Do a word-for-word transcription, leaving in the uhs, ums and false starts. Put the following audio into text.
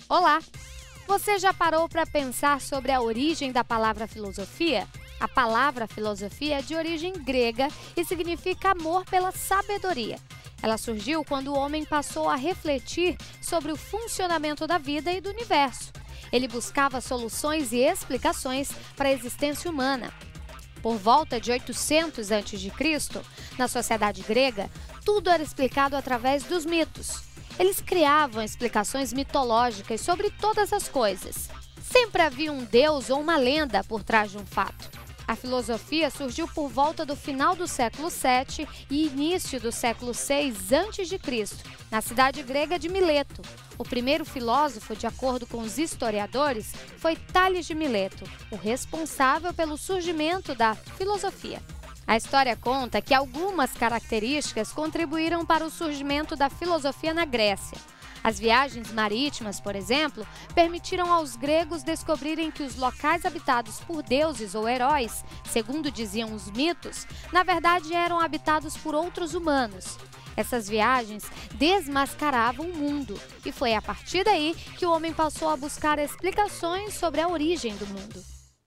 Olá! Você já parou para pensar sobre a origem da palavra filosofia? A palavra filosofia é de origem grega e significa amor pela sabedoria. Ela surgiu quando o homem passou a refletir sobre o funcionamento da vida e do universo. Ele buscava soluções e explicações para a existência humana. Por volta de oitocentos antes de Cristo, na sociedade grega, tudo era explicado através dos mitos. Eles criavam explicações mitológicas sobre todas as coisas. Sempre havia um deus ou uma lenda por trás de um fato. A filosofia surgiu por volta do final do século sete e início do século seis antes de Cristo, na cidade grega de Mileto. O primeiro filósofo, de acordo com os historiadores, foi Tales de Mileto, o responsável pelo surgimento da filosofia. A história conta que algumas características contribuíram para o surgimento da filosofia na Grécia. As viagens marítimas, por exemplo, permitiram aos gregos descobrirem que os locais habitados por deuses ou heróis, segundo diziam os mitos, na verdade eram habitados por outros humanos. Essas viagens desmascaravam o mundo, e foi a partir daí que o homem passou a buscar explicações sobre a origem do mundo.